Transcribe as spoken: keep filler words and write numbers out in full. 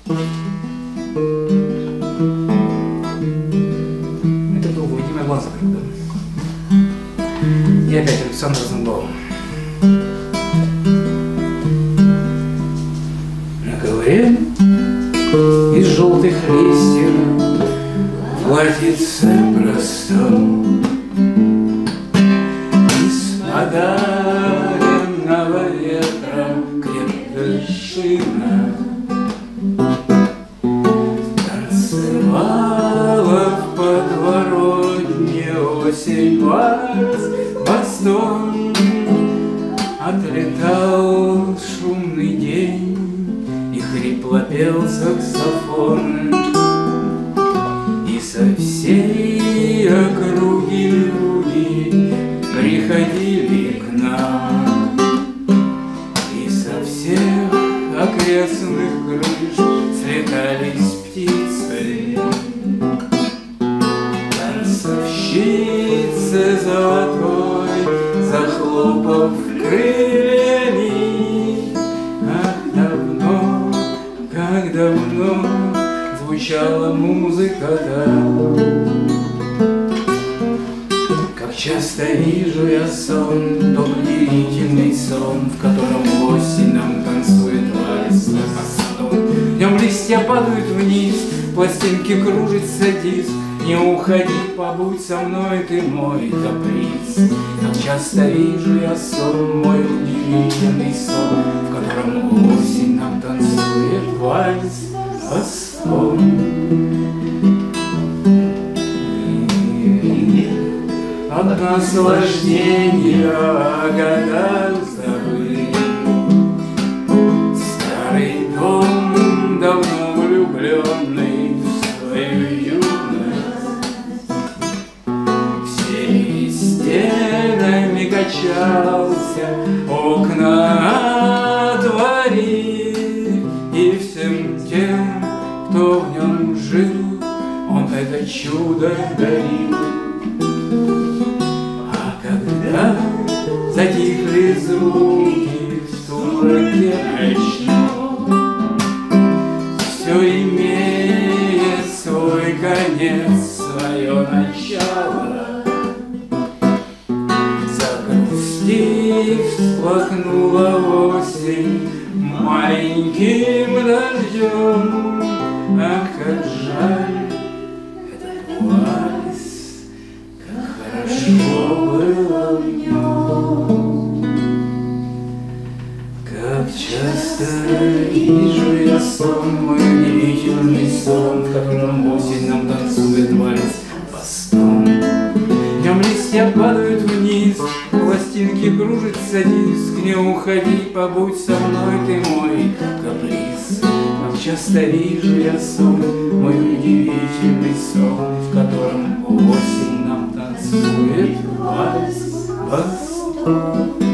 Это долго, видимо, глаз закрыт, да? И опять Александр Розенбаум. На ковре из желтых листьев платьице простом, из подаренного ветром крепкая шина танцевала в подворотне осень вальс бастон. Отлетал шумный день, и хрипло пел саксофон, и со всей округи люди приходили к нам, и со всех окрестных крыш слетались птицы. Танцовщицы золотой, захлопав крыльями, как давно, как давно звучала музыка там. Как часто вижу я сон, тот удивительный сон, в котором осень нам танцует вальс на бастон. В нем листья падают вниз, пластинки кружится диск. Не уходи, побудь со мной, ты мой каприз. Как часто вижу я сон, мой удивительный сон, в котором осень нам танцует вальс бастон. От наслаждения о годах забыли. Старый дом, давно влюбленный в свою юность, всеми стенами качался, окна отворив, и всем тем, кто в нем жил, он это чудо дарил. Затихли звуки в сумраке ночном, все имеет свой конец, свое начало. Загрустив, всплакнула осень маленьким дождем. Ах, как жаль этот вальс, как хорошо было в нем. Как часто вижу я сон, мой удивительный сон, в котором осень нам танцует вальс бастон. В нем листья падают вниз, пластинки кружится диск. Не уходи, побудь со мной, ты мой каприз. Как часто вижу я сон, мой удивительный сон, в котором осень нам танцует вальс бастон.